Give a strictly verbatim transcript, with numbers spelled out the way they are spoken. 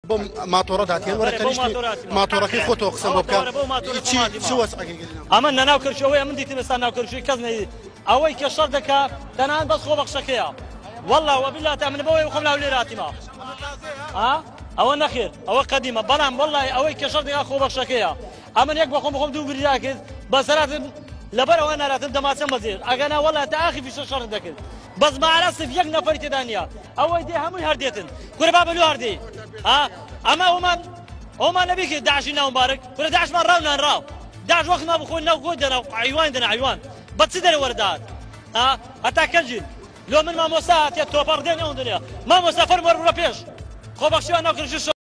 بۆ ماتۆڕە داتێن وەرە تەنیشتی ماتۆڕەکەی خۆتەوە قسە بۆ بکە چی وەسعەکەی ئەمە نەناو کردشەوەی من دیتم ئێستا ناو کردشوی کەس نەدی ئەوەی کە شەڕ دەکا تەنانەت بەس خۆبەخشەکەیە والله وبالله تا من بۆی خۆم لاو لێراتیمە ها ئەوە نەخێر ئەوە قەدیمە بەڵام والله ئەوەی کە شەڕ دەکا خۆبەخشەکەیە ئەمن یەک بەخۆم بخۆم دوو بریدا کرد بەسەراتم لەبەر ئەوە ناراتم دەماچەم بەزێر ئەگەنا والله تا ئاخی فیشە شەڕ دەکرد بەس مەعرەسف یەک نەفەری تێدا نییە ئەوەی دێ هەمووی هەردێتن کورە با بەلو هەردێ ها ئەمە ئەومان ئەومان نەبی کرد داعشی ناومبارک کورە داعشمان ڕاونان ڕاو داعش وەخت ما بخۆین ناو خۆی دەنا عیوان دەنا عیوان بە چ دەرە وەردات ها هەتا کەنجین لۆ من مامۆستا هاتێت تۆپەڕ دێن ئەوەن دنیا مامۆستا فەرموەرە پێش خۆبەخشیوان ناوکردش